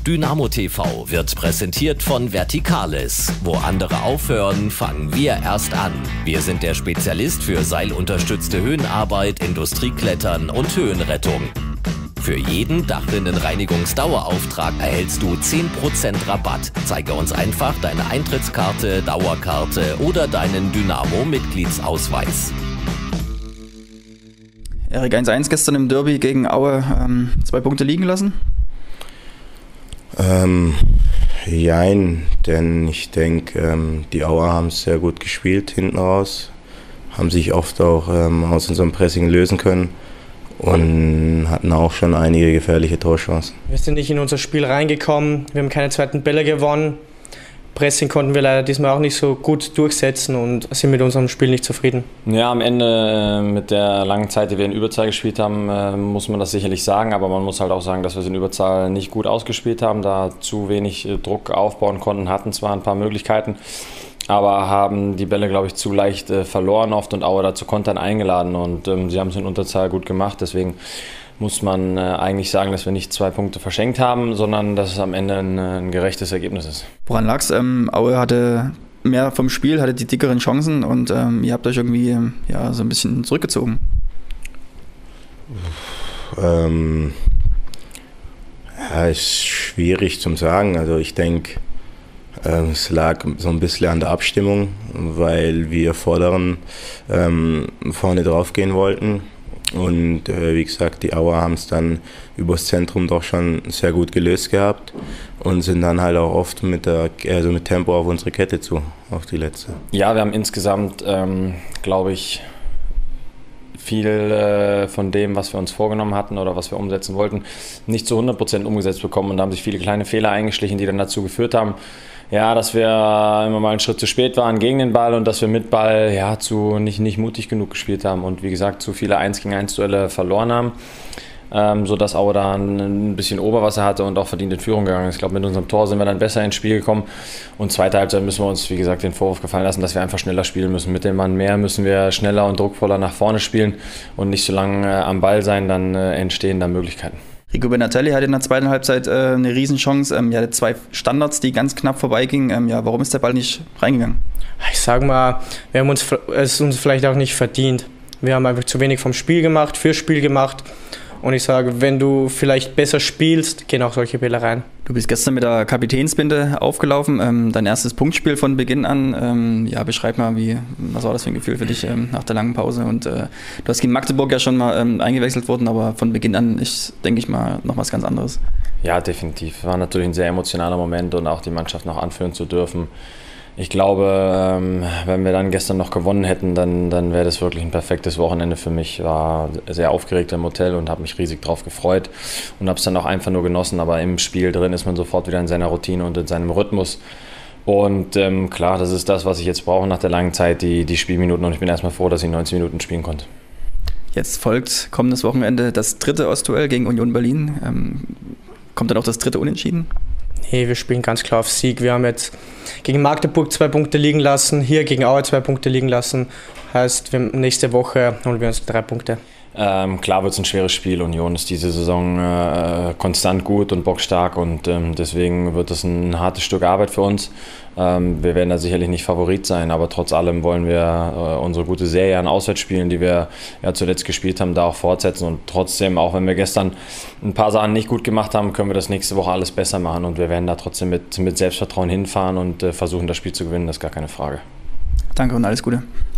Dynamo TV wird präsentiert von Verticales. Wo andere aufhören, fangen wir erst an. Wir sind der Spezialist für seilunterstützte Höhenarbeit, Industrieklettern und Höhenrettung. Für jeden Dachrinnenreinigungsdauerauftrag erhältst du 10% Rabatt. Zeige uns einfach deine Eintrittskarte, Dauerkarte oder deinen Dynamo-Mitgliedsausweis. Erik, 1-1 gestern im Derby gegen Aue, 2 Punkte liegen lassen? Jein, denn ich denke, die Auer haben es sehr gut gespielt hinten raus, haben sich oft auch aus unserem Pressing lösen können und hatten auch schon einige gefährliche Torchancen. Wir sind nicht in unser Spiel reingekommen, wir haben keine zweiten Bälle gewonnen. Pressing konnten wir leider diesmal auch nicht so gut durchsetzen und sind mit unserem Spiel nicht zufrieden. Ja, am Ende mit der langen Zeit, die wir in Überzahl gespielt haben, muss man das sicherlich sagen. Aber man muss halt auch sagen, dass wir es in Überzahl nicht gut ausgespielt haben, da zu wenig Druck aufbauen konnten, hatten zwar ein paar Möglichkeiten, aber haben die Bälle, glaube ich, zu leicht verloren oft und Aue dazu Kontern eingeladen. Und sie haben es in Unterzahl gut gemacht, deswegen muss man eigentlich sagen, dass wir nicht 2 Punkte verschenkt haben, sondern dass es am Ende ein gerechtes Ergebnis ist. Woran lag es? Aue hatte mehr vom Spiel, hatte die dickeren Chancen und ihr habt euch irgendwie so ein bisschen zurückgezogen. Ist schwierig zu sagen. Also ich denke, es lag so ein bisschen an der Abstimmung, weil wir Vorderen vorne drauf gehen wollten. Und wie gesagt, die Auer haben es dann übers Zentrum doch schon sehr gut gelöst gehabt und sind dann halt auch oft mit Tempo auf unsere Kette zu, auf die letzte. Ja, wir haben insgesamt, glaube ich, viel von dem, was wir uns vorgenommen hatten oder was wir umsetzen wollten, nicht zu 100% umgesetzt bekommen. Und da haben sich viele kleine Fehler eingeschlichen, die dann dazu geführt haben, ja, dass wir immer mal einen Schritt zu spät waren gegen den Ball und dass wir mit Ball nicht mutig genug gespielt haben und wie gesagt zu viele 1-gegen-1 Duelle verloren haben, sodass Aue da ein bisschen Oberwasser hatte und auch verdient in Führung gegangen ist. Ich glaube, mit unserem Tor sind wir dann besser ins Spiel gekommen und zweite Halbzeit müssen wir uns, wie gesagt, den Vorwurf gefallen lassen, dass wir einfach schneller spielen müssen. Mit dem Mann mehr müssen wir schneller und druckvoller nach vorne spielen und nicht so lange am Ball sein, dann entstehen da Möglichkeiten. Rico Benatelli hatte in der zweiten Halbzeit eine Riesenchance. Er hatte 2 Standards, die ganz knapp vorbeigingen. Warum ist der Ball nicht reingegangen? Ich sage mal, wir haben es uns vielleicht auch nicht verdient. Wir haben einfach zu wenig vom Spiel gemacht, fürs Spiel gemacht. Und ich sage, wenn du vielleicht besser spielst, gehen auch solche Bälle rein. Du bist gestern mit der Kapitänsbinde aufgelaufen, dein erstes Punktspiel von Beginn an. Beschreib mal, was war das für ein Gefühl für dich nach der langen Pause? Und du hast gegen Magdeburg ja schon mal eingewechselt worden, aber von Beginn an ist, denke ich mal, noch was ganz anderes. Ja, definitiv. War natürlich ein sehr emotionaler Moment und auch die Mannschaft noch anführen zu dürfen. Ich glaube, wenn wir dann gestern noch gewonnen hätten, dann wäre das wirklich ein perfektes Wochenende für mich. War sehr aufgeregt im Hotel und habe mich riesig drauf gefreut und habe es dann auch einfach nur genossen. Aber im Spiel drin ist man sofort wieder in seiner Routine und in seinem Rhythmus. Und klar, das ist das, was ich jetzt brauche nach der langen Zeit, die Spielminuten. Und ich bin erstmal froh, dass ich 90 Minuten spielen konnte. Jetzt folgt kommendes Wochenende das 3. Ostduell gegen Union Berlin. Kommt dann auch das 3. Unentschieden? Nee, wir spielen ganz klar auf Sieg. Wir haben jetzt gegen Magdeburg 2 Punkte liegen lassen, hier gegen Aue 2 Punkte liegen lassen. Heißt, nächste Woche holen wir uns 3 Punkte. Klar wird es ein schweres Spiel. Union ist diese Saison konstant gut und bockstark und deswegen wird es ein hartes Stück Arbeit für uns. Wir werden da sicherlich nicht Favorit sein, aber trotz allem wollen wir unsere gute Serie an Auswärtsspielen, die wir ja zuletzt gespielt haben, da auch fortsetzen und trotzdem, auch wenn wir gestern ein paar Sachen nicht gut gemacht haben, können wir das nächste Woche alles besser machen und wir werden da trotzdem mit Selbstvertrauen hinfahren und versuchen, das Spiel zu gewinnen, das ist gar keine Frage. Danke und alles Gute.